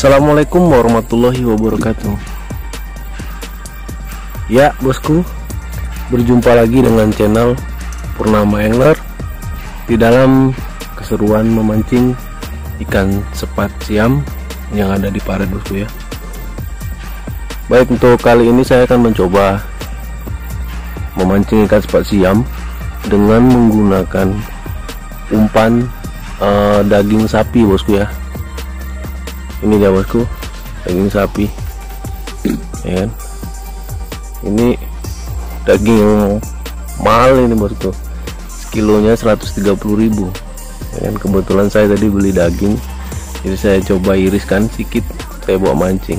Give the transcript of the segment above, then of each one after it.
Assalamualaikum warahmatullahi wabarakatuh. Ya bosku, berjumpa lagi dengan channel Purnama Angler di dalam keseruan memancing ikan sepat siam yang ada di paret bosku ya. Baik, untuk kali ini saya akan mencoba memancing ikan sepat siam dengan menggunakan umpan daging sapi bosku ya. Ini dia bosku, daging sapi ya kan? Ini daging mahal ini bosku, sekilonya 130.000 ya kan? Kebetulan saya tadi beli daging, jadi saya coba iriskan sedikit, saya bawa mancing.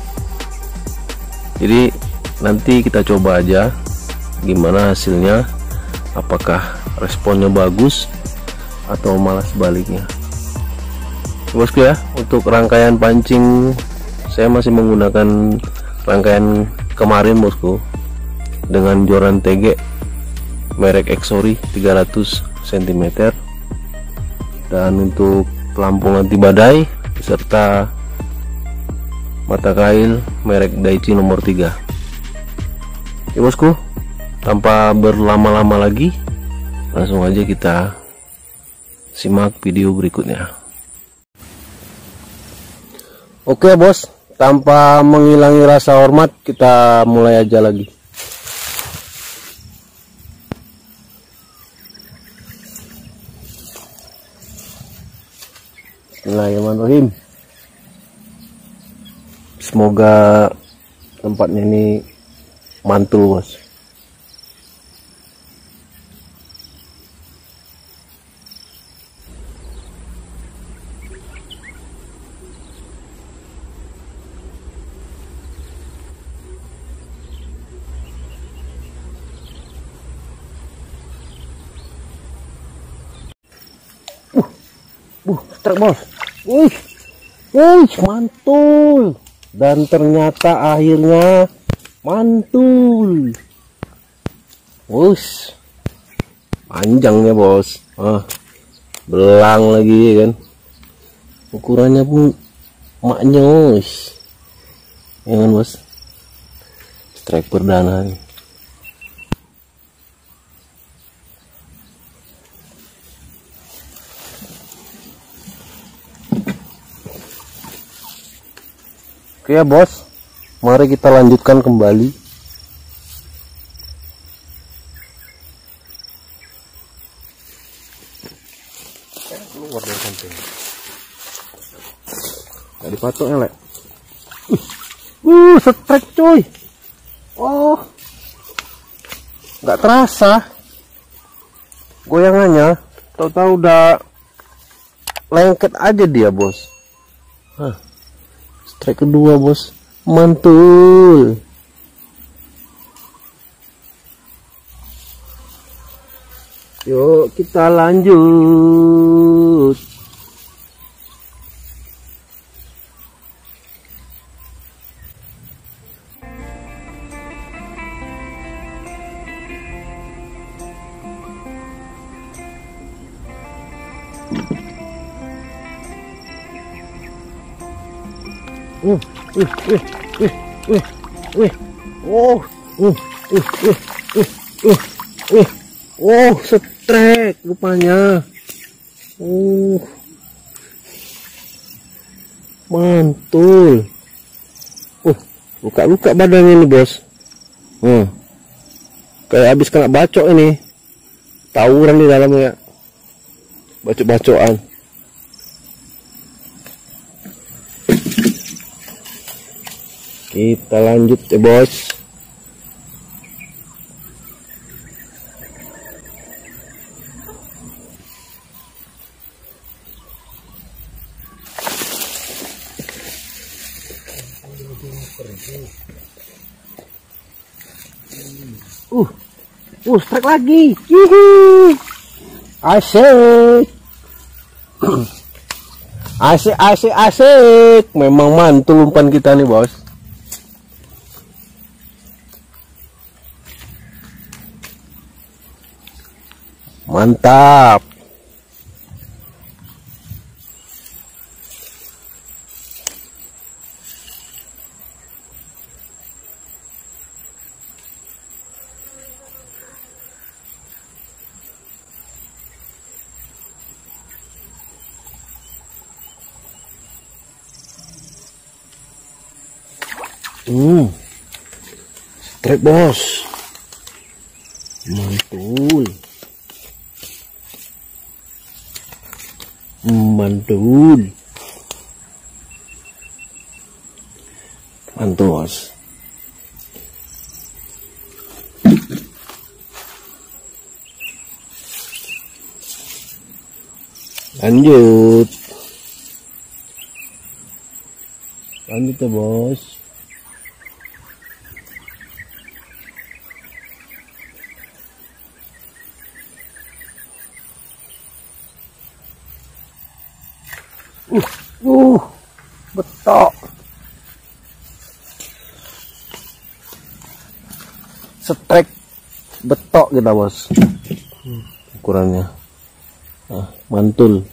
Jadi nanti kita coba aja gimana hasilnya, apakah responnya bagus atau malah sebaliknya bosku ya. Untuk rangkaian pancing saya masih menggunakan rangkaian kemarin bosku dengan joran TG merek Exori 300 cm, dan untuk pelampung anti badai serta mata kail merek Daichi nomor 3 ya bosku. Tanpa berlama-lama lagi, langsung aja kita simak video berikutnya. Oke bos, tanpa menghilangi rasa hormat, kita mulai aja lagi. Bismillahirrahmanirrahim. Semoga tempatnya ini mantul bos. Strike bos, mantul, dan ternyata akhirnya mantul, panjangnya bos, belang lagi kan, ukurannya pun maknya ya kan bos, strike perdana nih. Oke ya bos, mari kita lanjutkan kembali. Keluar dari samping. Gak dipatoknya lek. Strike coy. Oh, nggak terasa goyangannya, tahu-tahu udah lengket aja dia bos. Strike kedua bos, mantul. Yuk kita lanjut. Strike rupanya. Mantul. Luka-luka badannya ini bos. Kayak habis kena bacok ini. Tawuran di dalamnya. Bacok-bacokan. Kita lanjut ya bos. Strike lagi. Asik. Asik. Memang mantul umpan kita nih bos. Mantap. Strike bos, mantul, mantul, mantul bos. Lanjut, lanjut ya bos. Betok. Strike betok kita bos. Ukurannya. Nah, mantul.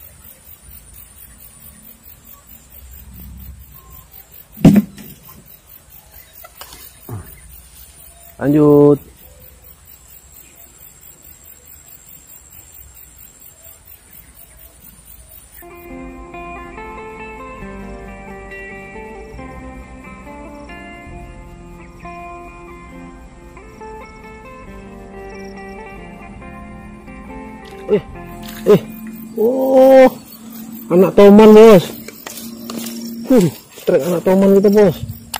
Lanjut. Oh, anak toman bos. Strike anak toman kita bos.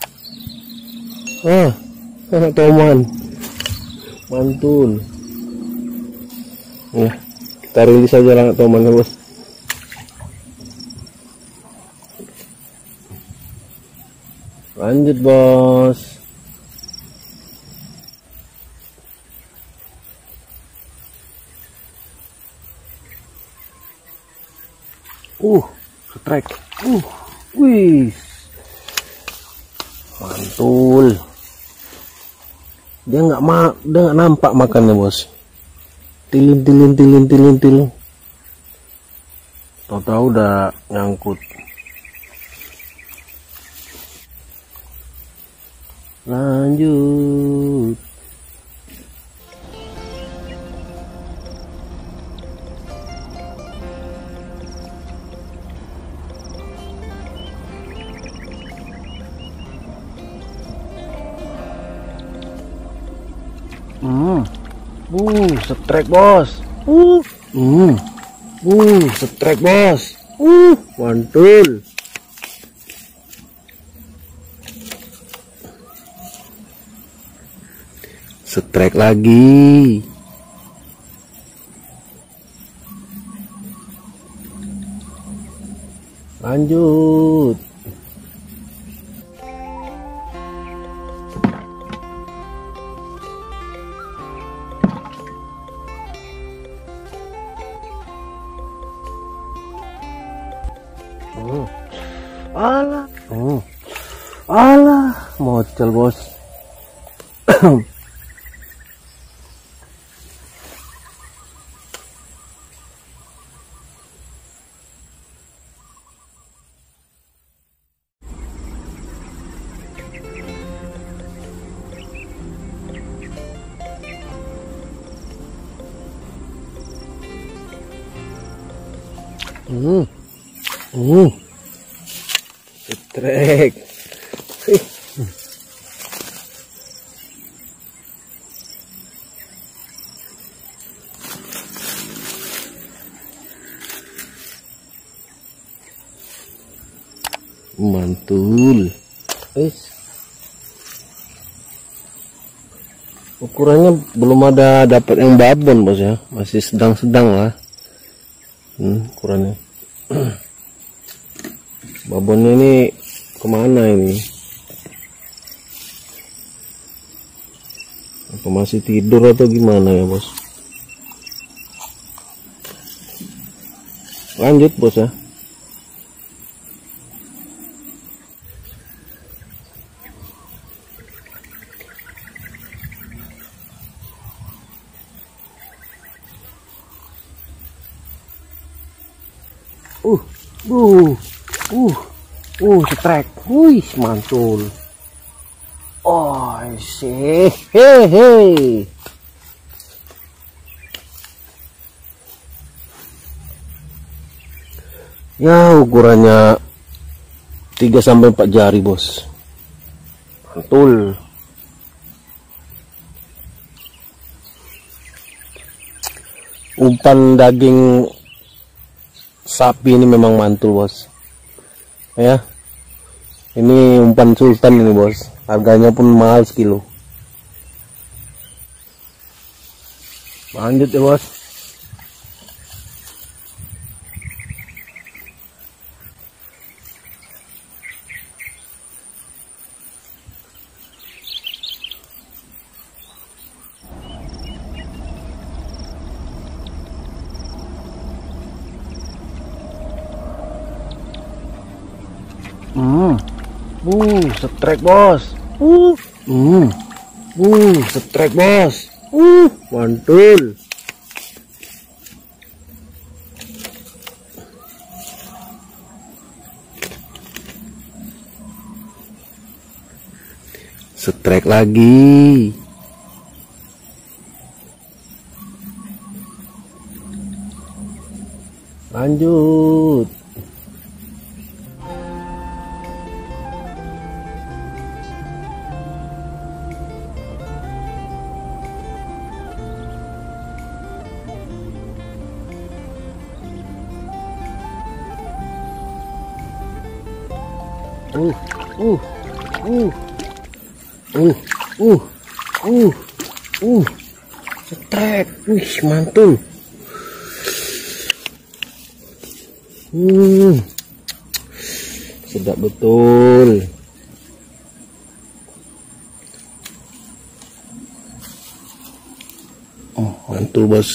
Anak toman, mantul. Ya, kita rilis aja anak toman ya bos. Lanjut bos. Strike. Wih. Mantul. Dia nggak nampak makannya bos. Tilin. Tahu-tahu udah nyangkut. Lanjut. Strike bos. Strike bos. Mantul. Strike lagi. Lanjut. Alah, mocel bos. Strike. Mantul. Ukurannya belum ada dapat yang babon bos ya, masih sedang-sedang lah. Ukurannya. Babonnya ini kemana ini? Apa masih tidur atau gimana ya bos? Lanjut bos ya. Strike. Wih, mantul. Oh, sih. Hehe. Ya, ukurannya 3 sampai 4 jari, bos. Mantul. Umpan daging sapi ini memang mantul, bos. Ya, ini umpan sultan ini, bos. Harganya pun mahal sekilo. Lanjut ya, bos. Setrek, bos. Setrek, bos. Mantul. Setrek lagi. Lanjut. Setrek, wih, mantul. Sedap betul. Mantul, bos.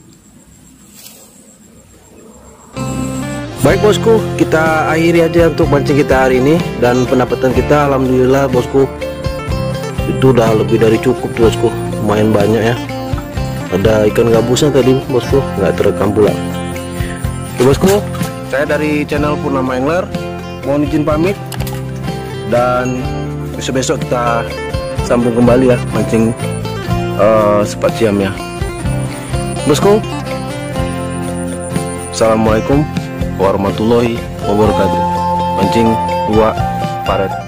Baik, bosku, kita akhiri aja untuk mancing kita hari ini. Dan pendapatan kita alhamdulillah, bosku, itu udah lebih dari cukup, bosku. Lumayan banyak ya. Ada ikan gabusnya tadi, bosku, nggak terekam pula. Oke, bosku, saya dari channel Purnama Angler mohon izin pamit. Dan besok-besok kita sambung kembali ya mancing sepat siam ya, bosku. Assalamualaikum warahmatullahi wabarakatuh. Mancing 2 paret.